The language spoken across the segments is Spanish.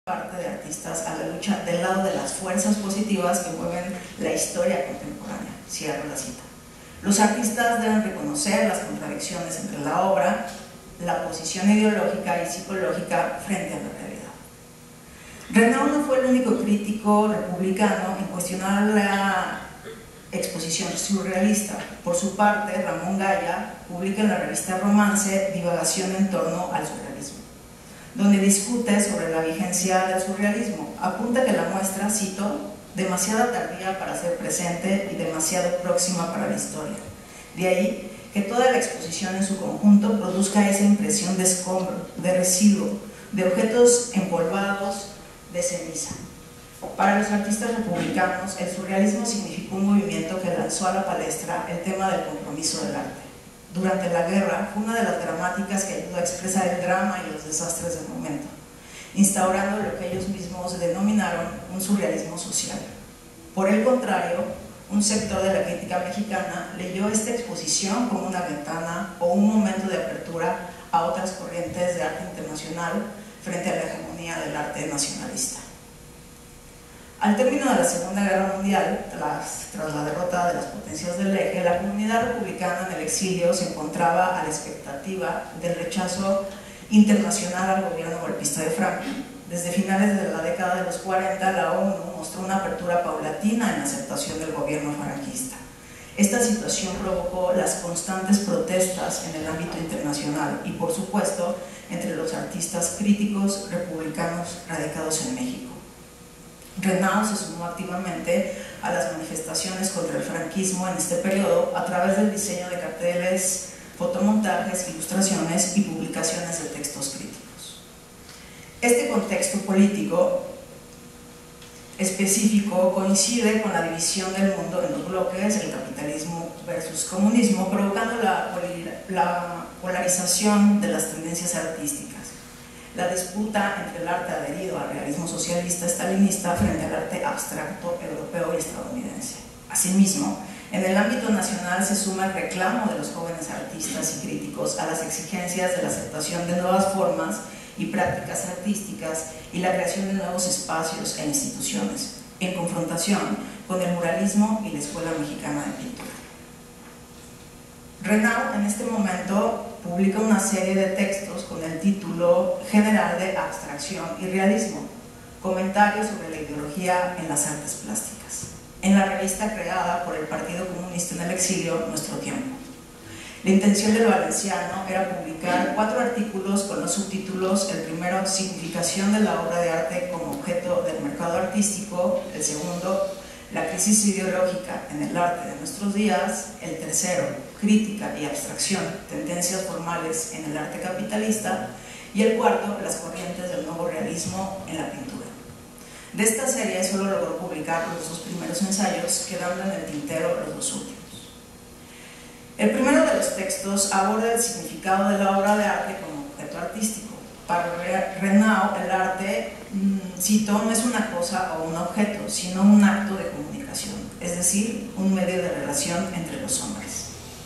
parte de artistas a la lucha del lado de las fuerzas positivas que mueven la historia contemporánea. Cierro la cita. Los artistas deben reconocer las contradicciones entre la obra, la posición ideológica y psicológica frente a la realidad. Renaud no fue el único crítico republicano en cuestionar la exposición surrealista. Por su parte, Ramón Gaya publica en la revista Romance Divagación en torno al surrealismo, donde discute sobre la vigencia del surrealismo. Apunta que la muestra, cito, demasiado tardía para ser presente y demasiado próxima para la historia. De ahí que toda la exposición en su conjunto produzca esa impresión de escombro, de residuo, de objetos empolvados, de ceniza. Para los artistas republicanos, el surrealismo significó un movimiento que lanzó a la palestra el tema del compromiso del arte. Durante la guerra fue una de las gramáticas que ayudó a expresar el drama y los desastres del momento, instaurando lo que ellos mismos denominaron un surrealismo social. Por el contrario, un sector de la crítica mexicana leyó esta exposición como una ventana o un momento de apertura a otras corrientes de arte internacional frente a la hegemonía del arte nacionalista. Al término de la Segunda Guerra Mundial, tras la derrota de las potencias del eje, la comunidad republicana en el exilio se encontraba a la expectativa del rechazo internacional al gobierno golpista de Franco. Desde finales de la década de los 40, la ONU mostró una apertura paulatina en la aceptación del gobierno franquista. Esta situación provocó las constantes protestas en el ámbito internacional y, por supuesto, entre los artistas críticos republicanos radicados en México. Renaud se sumó activamente a las manifestaciones contra el franquismo en este periodo a través del diseño de carteles, fotomontajes, ilustraciones y publicaciones de textos críticos. Este contexto político específico coincide con la división del mundo en los bloques, el capitalismo versus comunismo, provocando la polarización de las tendencias artísticas. La disputa entre el arte adherido al realismo socialista estalinista frente al arte abstracto europeo y estadounidense. Asimismo, en el ámbito nacional se suma el reclamo de los jóvenes artistas y críticos a las exigencias de la aceptación de nuevas formas y prácticas artísticas y la creación de nuevos espacios e instituciones, en confrontación con el muralismo y la Escuela Mexicana de Pintura. Renaud en este momento publica una serie de textos con el título general de Abstracción y Realismo, comentarios sobre la ideología en las artes plásticas, en la revista creada por el Partido Comunista en el exilio, Nuestro Tiempo. La intención del valenciano era publicar 4 artículos con los subtítulos: el primero, significación de la obra de arte como objeto del mercado artístico; el segundo, la crisis ideológica en el arte de nuestros días; el tercero, crítica y abstracción, tendencias formales en el arte capitalista; y el cuarto, las corrientes del nuevo realismo en la pintura. De esta serie solo logró publicar los 2 primeros ensayos, quedando en el tintero los 2 últimos. El primero de los textos aborda el significado de la obra de arte como objeto artístico. Para Renaud, el arte, cito, no es una cosa o un objeto, sino un acto de comunicación, es decir, un medio de relación entre los hombres.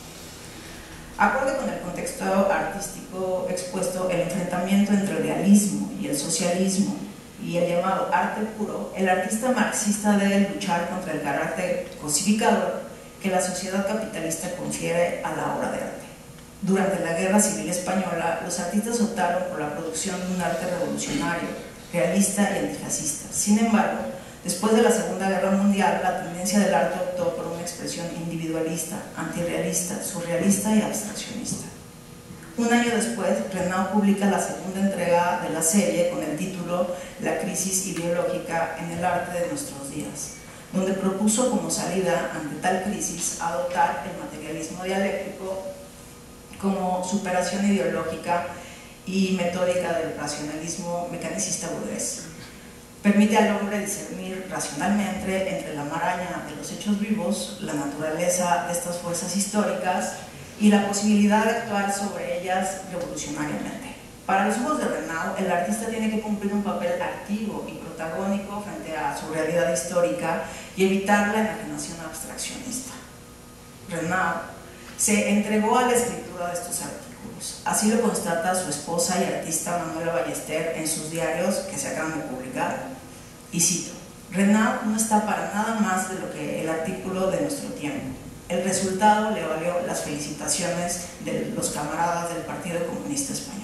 Acorde con el contexto artístico expuesto, el enfrentamiento entre el realismo y el socialismo y el llamado arte puro, el artista marxista debe luchar contra el carácter cosificador que la sociedad capitalista confiere a la obra de arte. Durante la Guerra Civil Española, los artistas optaron por la producción de un arte revolucionario, realista y antifascista. Sin embargo, después de la Segunda Guerra Mundial, la tendencia del arte optó por una expresión individualista, antirrealista, surrealista y abstraccionista. Un año después, Renaud publica la segunda entrega de la serie con el título La crisis ideológica en el arte de nuestros días, donde propuso como salida ante tal crisis adoptar el materialismo dialéctico como superación ideológica y metódica del racionalismo mecanicista burgués. Permite al hombre discernir racionalmente entre la maraña de los hechos vivos, la naturaleza de estas fuerzas históricas y la posibilidad de actuar sobre ellas revolucionariamente. Para los ojos de Renaud, el artista tiene que cumplir un papel activo y protagónico frente a su realidad histórica y evitar la enajenación abstraccionista. Renaud se entregó a la escritura de estos artículos. artículos. Así lo constata su esposa y artista Manuela Ballester en sus diarios que se acaban de publicar. Y cito: Renaud no está para nada más de lo que el artículo de nuestro tiempo. El resultado le valió las felicitaciones de los camaradas del Partido Comunista Español.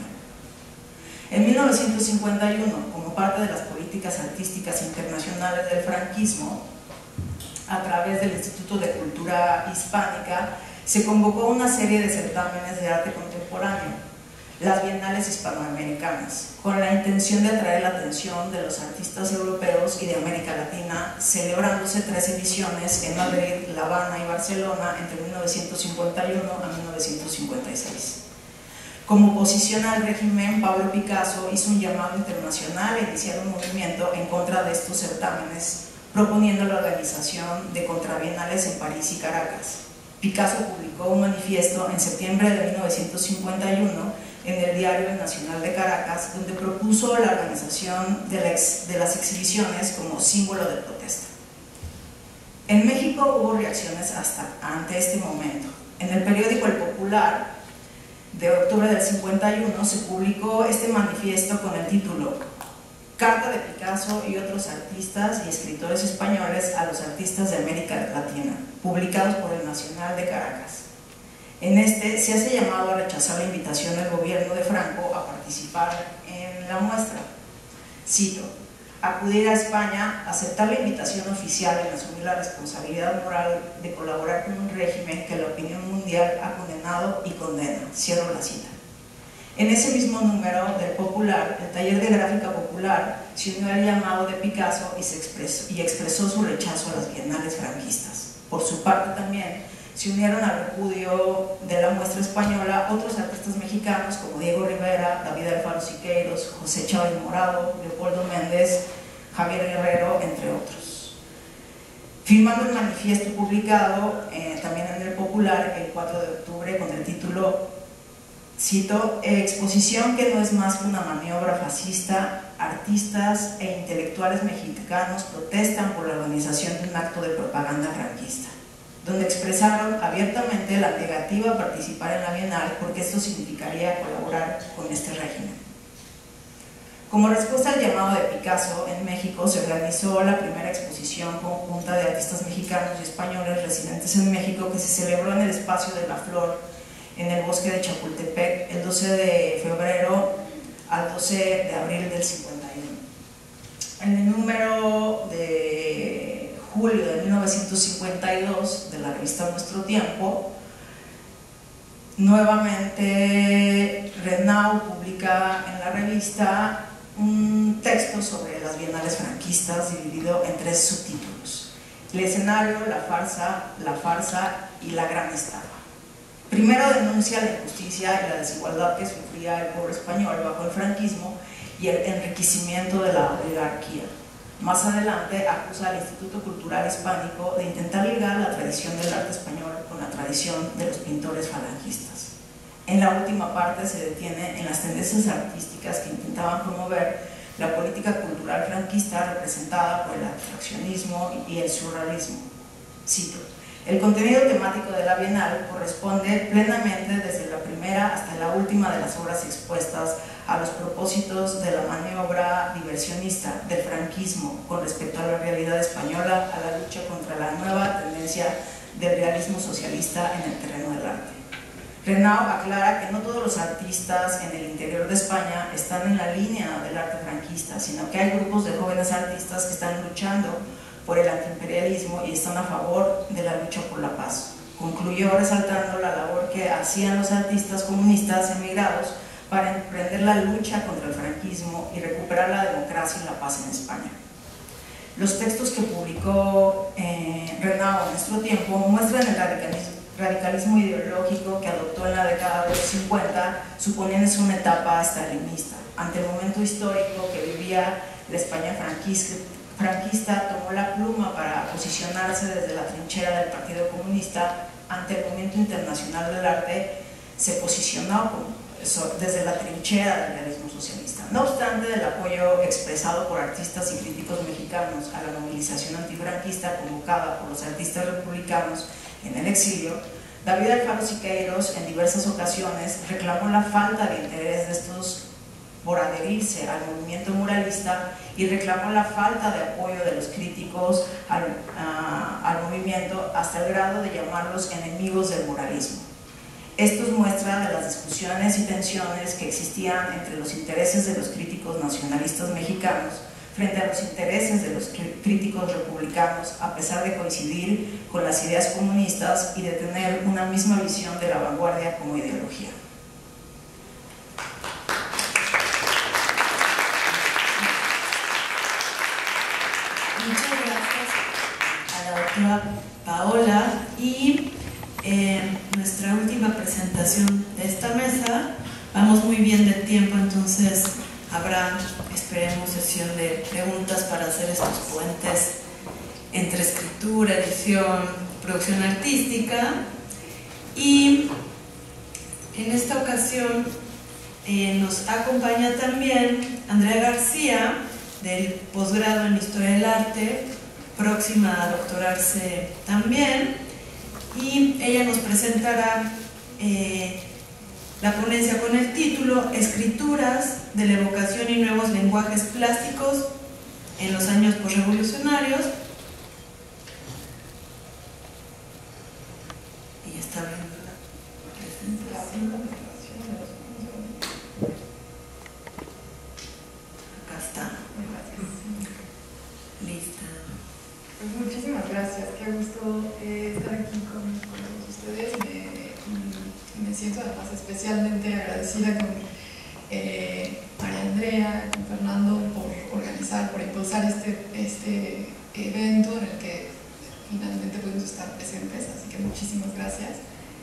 En 1951, como parte de las políticas artísticas internacionales del franquismo, a través del Instituto de Cultura Hispánica, se convocó una serie de certámenes de arte contemporáneo, las Bienales Hispanoamericanas, con la intención de atraer la atención de los artistas europeos y de América Latina, celebrándose 3 ediciones en Madrid, La Habana y Barcelona entre 1951 a 1956. Como oposición al régimen, Pablo Picasso hizo un llamado internacional a iniciar un movimiento en contra de estos certámenes, proponiendo la organización de contrabienales en París y Caracas. Picasso publicó un manifiesto en septiembre de 1951 en el Diario Nacional de Caracas, donde propuso la organización de las exhibiciones como símbolo de protesta. En México hubo reacciones ante este momento. En el periódico El Popular, de octubre del 51, se publicó este manifiesto con el título Carta de Picasso y otros artistas y escritores españoles a los artistas de América Latina, publicados por el Nacional de Caracas. En este se hace llamado a rechazar la invitación del gobierno de Franco a participar en la muestra. Cito: acudir a España, aceptar la invitación oficial y asumir la responsabilidad moral de colaborar con un régimen que la opinión mundial ha condenado y condena. Cierro la cita. En ese mismo número del Popular, el taller de gráfica popular se unió al llamado de Picasso y expresó su rechazo a las bienales franquistas. Por su parte también se unieron al repudio de la muestra española otros artistas mexicanos como Diego Rivera, David Alfaro Siqueiros, José Chávez Morado, Leopoldo Méndez, Javier Guerrero, entre otros. Firmando el manifiesto publicado también en el Popular el 4 de octubre con el título, cito: exposición que no es más que una maniobra fascista, artistas e intelectuales mexicanos protestan por la organización de un acto de propaganda franquista, donde expresaron abiertamente la negativa a participar en la Bienal porque esto significaría colaborar con este régimen. Como respuesta al llamado de Picasso, en México se organizó la primera exposición conjunta de artistas mexicanos y españoles residentes en México, que se celebró en el Espacio de la Flor, en el bosque de Chapultepec, el 12 de febrero al 12 de abril del 51. En el número de julio de 1952 de la revista Nuestro Tiempo, nuevamente Renaud publica en la revista un texto sobre las bienales franquistas dividido en 3 subtítulos: el escenario, la farsa y la gran estafa. Primero denuncia la injusticia y la desigualdad que sufría el pueblo español bajo el franquismo y el enriquecimiento de la oligarquía. Más adelante acusa al Instituto Cultural Hispánico de intentar ligar la tradición del arte español con la tradición de los pintores falangistas. En la última parte se detiene en las tendencias artísticas que intentaban promover la política cultural franquista representada por el abstraccionismo y el surrealismo. Cito: el contenido temático de la Bienal corresponde plenamente desde la primera hasta la última de las obras expuestas a los propósitos de la maniobra diversionista del franquismo con respecto a la realidad española, a la lucha contra la nueva tendencia del realismo socialista en el terreno del arte. Renaud aclara que no todos los artistas en el interior de España están en la línea del arte franquista, sino que hay grupos de jóvenes artistas que están luchando por el antiimperialismo y están a favor de la lucha por la paz. Concluyó resaltando la labor que hacían los artistas comunistas emigrados para emprender la lucha contra el franquismo y recuperar la democracia y la paz en España. Los textos que publicó Renaud en Nuestro Tiempo muestran el radicalismo ideológico que adoptó en la década de los 50, suponiéndose una etapa stalinista. Ante el momento histórico que vivía la España franquista, tomó la pluma para posicionarse desde la trinchera del Partido Comunista ante el movimiento internacional del arte. Se posicionó desde la trinchera del realismo socialista. No obstante del apoyo expresado por artistas y críticos mexicanos a la movilización antifranquista convocada por los artistas republicanos en el exilio, David Alfaro Siqueiros en diversas ocasiones reclamó la falta de interés de estos por adherirse al movimiento muralista y reclamó la falta de apoyo de los críticos al movimiento hasta el grado de llamarlos enemigos del muralismo. Esto es muestra de las discusiones y tensiones que existían entre los intereses de los críticos nacionalistas mexicanos frente a los intereses de los críticos republicanos, a pesar de coincidir con las ideas comunistas y de tener una misma visión de la vanguardia como ideología. Muchas gracias a la doctora Paola, y nuestra última presentación de esta mesa. Vamos muy bien de tiempo, entonces habrá, esperemos, sesión de preguntas para hacer estos puentes entre escritura, edición, producción artística. Y en esta ocasión nos acompaña también Andrea García, del posgrado en Historia del Arte, próxima a doctorarse también, y ella nos presentará la ponencia con el título Escrituras de la evocación y nuevos lenguajes plásticos en los años posrevolucionarios. Y está abriendo la presentación. Acá está. Lista. Pues muchísimas gracias, qué gusto estar aquí con todos ustedes. Me siento además especialmente agradecida con María Andrea, con Fernando, por organizar, por impulsar este evento en el que finalmente pudimos estar presentes, así que muchísimas gracias.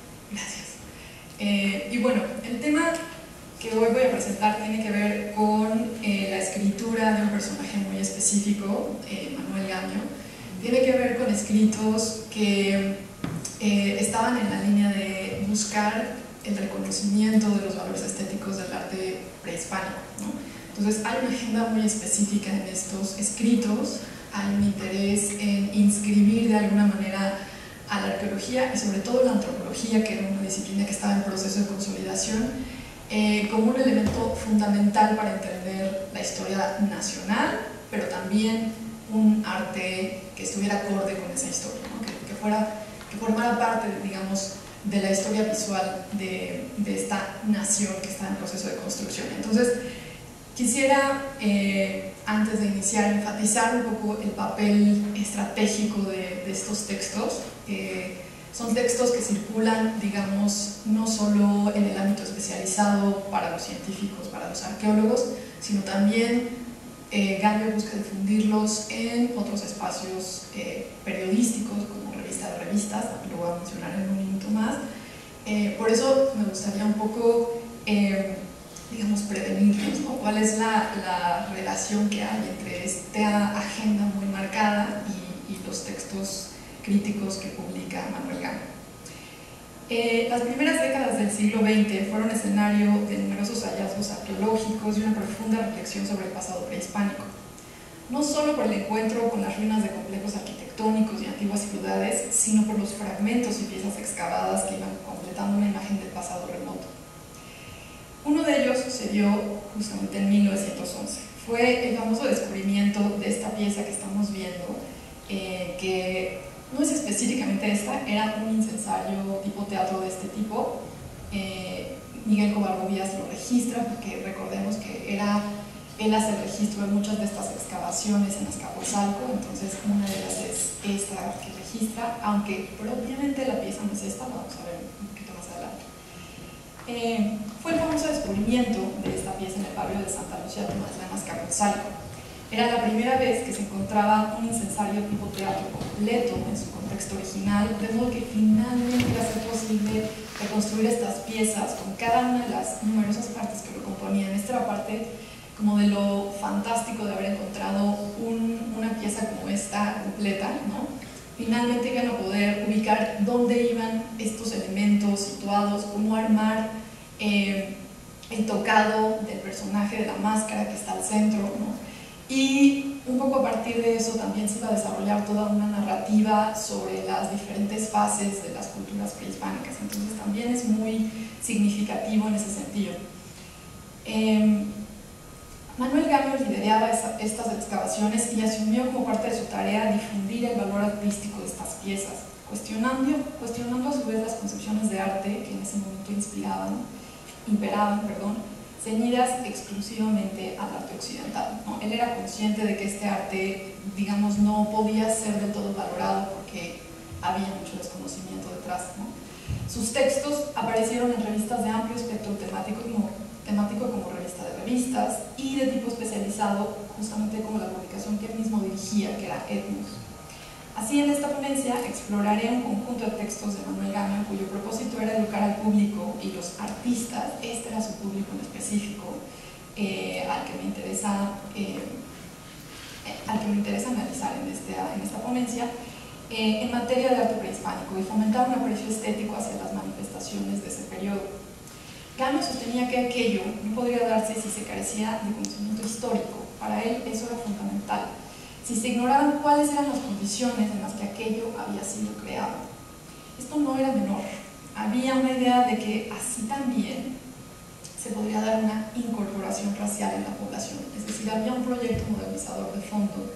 Gracias. Y bueno, el tema que hoy voy a presentar tiene que ver con la escritura de un personaje muy específico, Manuel Gamio. Tiene que ver con escritos que estaban en la línea de buscar el reconocimiento de los valores estéticos del arte prehispánico, ¿no? Entonces hay una agenda muy específica en estos escritos, hay un interés en inscribir de alguna manera a la arqueología y sobre todo la antropología, que era una disciplina que estaba en proceso de consolidación, como un elemento fundamental para entender la historia nacional, pero también un arte que estuviera acorde con esa historia, ¿no? que formara parte, digamos, de la historia visual de esta nación que está en proceso de construcción. Entonces, quisiera, antes de iniciar, enfatizar un poco el papel estratégico de estos textos. Son textos que circulan, digamos, no solo en el ámbito especializado para los científicos, para los arqueólogos, sino también Gamio busca difundirlos en otros espacios periodísticos, como Revista de Revistas, lo voy a mencionar en un minuto más. Por eso me gustaría un poco, digamos, prevenirlos, ¿no? ¿Cuál es la relación que hay entre esta agenda muy marcada y los textos críticos que publica Manuel Gamio? Las primeras décadas del siglo XX fueron escenario de numerosos hallazgos arqueológicos y una profunda reflexión sobre el pasado prehispánico. No solo por el encuentro con las ruinas de complejos arquitectónicos y antiguas ciudades, sino por los fragmentos y piezas excavadas que iban completando una imagen del pasado remoto. Uno de ellos sucedió justamente en 1911. Fue el famoso descubrimiento de esta pieza que estamos viendo, que no es específicamente esta, era un incensario tipo teatro de este tipo. Miguel Covarrubias lo registra porque recordemos que él hace el registro de muchas de estas excavaciones en Azcapotzalco, entonces una de ellas es esta que registra, aunque propiamente la pieza no es esta, vamos a ver un poquito más adelante. Fue el famoso descubrimiento de esta pieza en el barrio de Santa Lucía Tomatlán, Azcapotzalco. Era la primera vez que se encontraba un incensario tipo teatro completo en su contexto original, de modo que finalmente iba a ser posible reconstruir estas piezas con cada una de las numerosas partes que lo componían. Esta era parte como de lo fantástico de haber encontrado una pieza como esta completa, ¿no? Finalmente iban a poder ubicar dónde iban estos elementos situados, cómo armar el tocado del personaje de la máscara que está al centro, ¿no? Y Un poco a partir de eso también se iba a desarrollar toda una narrativa sobre las diferentes fases de las culturas prehispánicas, entonces también es muy significativo en ese sentido. Manuel Gamio lideraba estas excavaciones y asumió como parte de su tarea difundir el valor artístico de estas piezas, cuestionando a su vez las concepciones de arte que en ese momento imperaban, ceñidas exclusivamente al arte occidental, ¿no? Él era consciente de que este arte, digamos, no podía ser del todo valorado porque había mucho desconocimiento detrás, ¿no? Sus textos aparecieron en revistas de amplio espectro temático como revista de revistas y de tipo especializado, justamente como la publicación que él mismo dirigía, que era Etnos. Así, en esta ponencia exploraré un conjunto de textos de Manuel Gamio cuyo propósito era educar al público y los artistas, este era su público en específico, al que me interesa analizar en esta ponencia, en materia de arte prehispánico y fomentar un aprecio estético hacia las manifestaciones de ese periodo. Gamio sostenía que aquello no podría darse si se carecía de conocimiento histórico. Para él eso era fundamental. Si se ignoraban cuáles eran las condiciones en las que aquello había sido creado. Esto no era menor. Había una idea de que así también se podría dar una incorporación racial en la población. Es decir, había un proyecto modernizador de fondo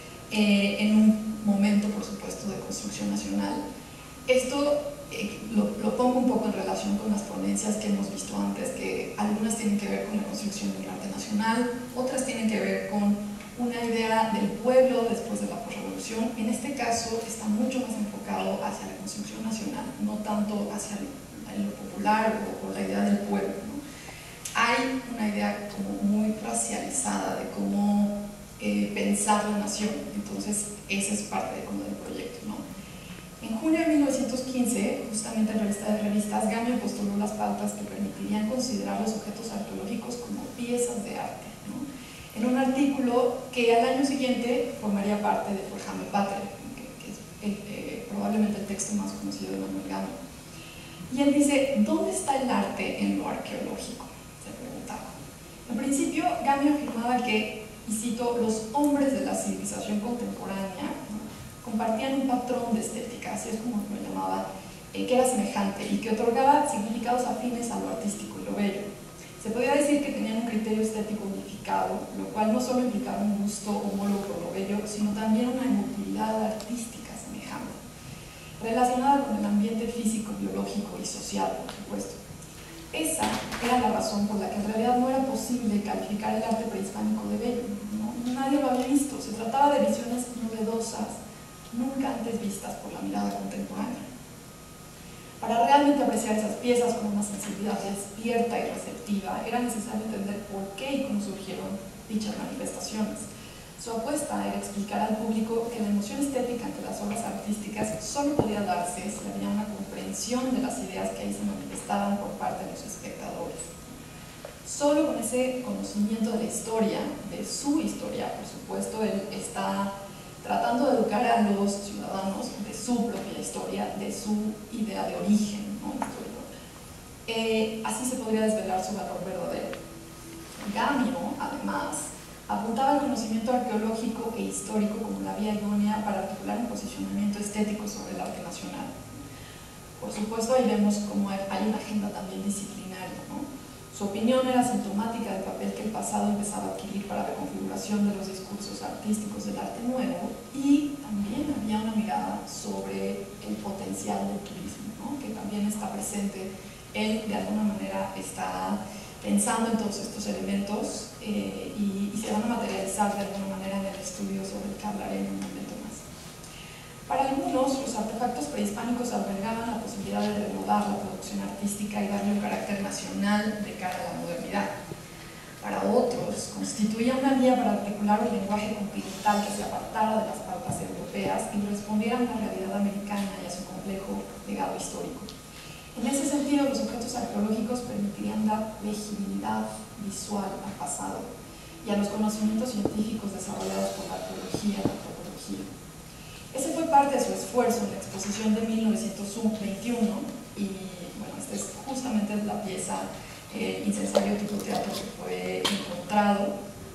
en un momento, por supuesto, de construcción nacional. Esto lo pongo un poco en relación con las ponencias que hemos visto antes, que algunas tienen que ver con la construcción del arte nacional, otras tienen que ver con una idea del pueblo después de la posrevolución. En este caso está mucho más enfocado hacia la construcción nacional, no tanto hacia lo popular o la idea del pueblo, ¿no? Hay una idea como muy racializada de cómo pensar la nación, entonces esa es parte del proyecto, ¿no? En junio de 1915, justamente en revista de revistas, Gamio postuló las pautas que permitirían considerar los objetos arqueológicos como piezas de arte, ¿no? En un artículo que al año siguiente formaría parte de Forjando Patria, que es probablemente el texto más conocido de Manuel Gamio. Y él dice, ¿dónde está el arte en lo arqueológico?, se preguntaba. En principio, Gamio afirmaba que, y cito, los hombres de la civilización contemporánea, ¿no?, compartían un patrón de estética, así es como lo llamaba, que era semejante y que otorgaba significados afines a lo artístico y lo bello. Se podía decir que tenían un criterio estético unificado, lo cual no solo implicaba un gusto homólogo por lo bello, sino también una emotividad artística semejante, relacionada con el ambiente físico, biológico y social, por supuesto. Esa era la razón por la que en realidad no era posible calificar el arte prehispánico de bello, ¿no? Nadie lo había visto, se trataba de visiones novedosas, nunca antes vistas por la mirada contemporánea. Para realmente apreciar esas piezas con una sensibilidad despierta y receptiva, era necesario entender por qué y cómo surgieron dichas manifestaciones. Su apuesta era explicar al público que la emoción estética ante las obras artísticas solo podía darse si había una comprensión de las ideas que ahí se manifestaban por parte de los espectadores. Solo con ese conocimiento de la historia, de su historia, por supuesto, él está tratando de educar a los ciudadanos de su propia historia, de su idea de origen, ¿no?, histórico. Así se podría desvelar su valor verdadero. Gamio, además, apuntaba al conocimiento arqueológico e histórico como la vía idónea para articular un posicionamiento estético sobre el arte nacional. Por supuesto, ahí vemos cómo hay una agenda también disciplinaria, ¿no? Su opinión era sintomática del papel que el pasado empezaba a adquirir para la configuración de los discursos artísticos del arte nuevo, y también había una mirada sobre el potencial del turismo, ¿no?, que también está presente. Él de alguna manera está pensando en todos estos elementos y se van a materializar de alguna manera en el estudio sobre el que hablaré en un momento más. Para algunos, los artefactos prehispánicos albergaban la posibilidad de renovar la producción artística y darle un carácter nacional de cara a la modernidad. Para otros, constituía una vía para articular un lenguaje continental que se apartara de las pautas europeas y respondiera a una realidad americana y a su complejo legado histórico. En ese sentido, los objetos arqueológicos permitirían dar legibilidad visual al pasado y a los conocimientos científicos desarrollados por la arqueología y la antropología. Ese fue parte de su esfuerzo en la exposición de 1921 y, bueno, esta es justamente la pieza Incensario tipo teatro que fue encontrado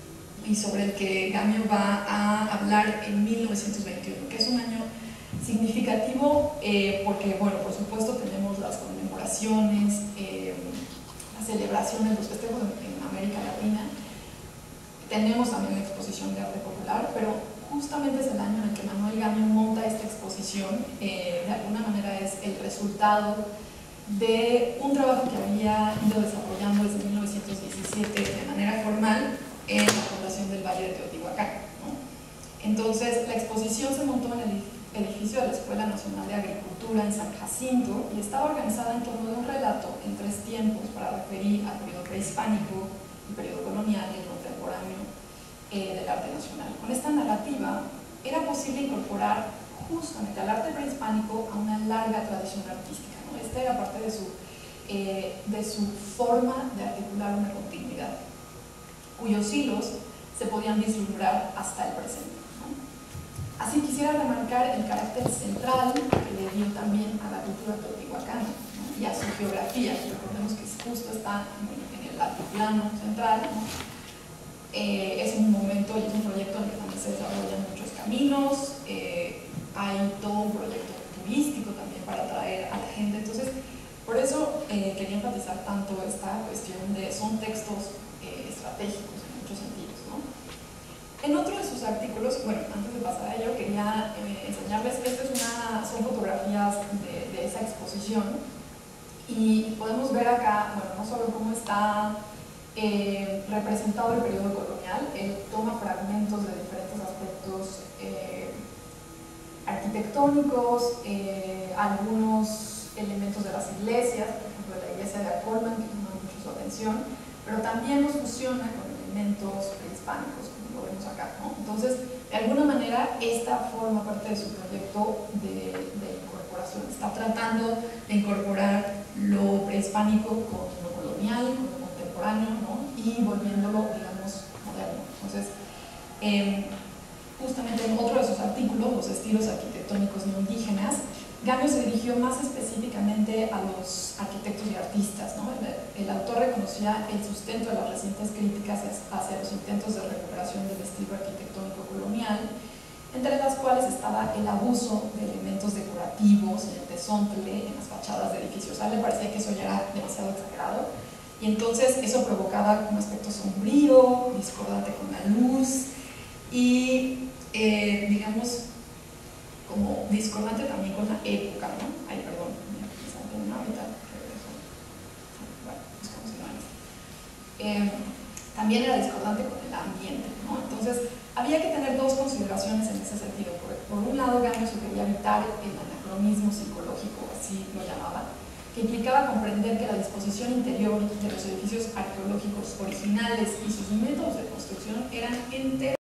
y sobre el que Gamio va a hablar en 1921, que es un año significativo porque, bueno, por supuesto tenemos las conmemoraciones, las celebraciones, los festejos en América Latina, tenemos también la exposición de arte popular, pero justamente es el año en el que Manuel Gamio monta esta exposición. De alguna manera es el resultado de un trabajo que había ido desarrollando desde 1917 de manera formal en la Fundación del Valle de Teotihuacán, ¿no? Entonces, la exposición se montó en el edificio de la Escuela Nacional de Agricultura en San Jacinto y estaba organizada en torno de un relato en 3 tiempos para referir al periodo prehispánico, el periodo colonial y el contemporáneo del arte nacional. Con esta narrativa era posible incorporar justamente al arte prehispánico a una larga tradición artística, ¿no? Esta era parte de su forma de articular una continuidad, cuyos hilos se podían vislumbrar hasta el presente, ¿no? Así quisiera remarcar el carácter central que le dio también a la cultura teotihuacana, ¿no? Y a su geografía. Recordemos que justo está en el altiplano central, ¿no? Es un momento y es un proyecto en el que también se desarrollan muchos caminos, hay todo un proyecto turístico también para atraer a la gente. Entonces, por eso quería enfatizar tanto esta cuestión de son textos estratégicos en muchos sentidos, ¿no? En otro de sus artículos, bueno, antes de pasar a ello, quería enseñarles que son fotografías de esa exposición y podemos ver acá, bueno, no solo cómo está representado el periodo colonial, él toma fragmentos de diferentes aspectos arquitectónicos, algunos elementos de las iglesias, por ejemplo la iglesia de Acolman, que llama mucho su atención, pero también los fusiona con elementos prehispánicos, como lo vemos acá, ¿no? Entonces, de alguna manera, esta forma parte de su proyecto de incorporación. Está tratando de incorporar lo prehispánico con lo colonial, con lo contemporáneo, ¿no? Y volviéndolo, digamos, moderno. Entonces, justamente en otro de sus artículos, los estilos arquitectónicos no indígenas, Gamio se dirigió más específicamente a los arquitectos y artistas, ¿no? El autor reconocía el sustento de las recientes críticas hacia los intentos de recuperación del estilo arquitectónico colonial, entre las cuales estaba el abuso de elementos decorativos y el tesontle en las fachadas de edificios. A él le parecía que eso ya era demasiado exagerado, y entonces eso provocaba un aspecto sombrío, discordante con la luz, y digamos, como discordante también con la época, ¿no? Ay, perdón, me salté una ahorita, bueno, buscamos imágenes. También era discordante con el ambiente, ¿no? Entonces, había que tener dos consideraciones en ese sentido. Por un lado, Gamio se quería evitar el anacronismo psicológico, así lo llamaba, que implicaba comprender que la disposición interior de los edificios arqueológicos originales y sus métodos de construcción eran enteros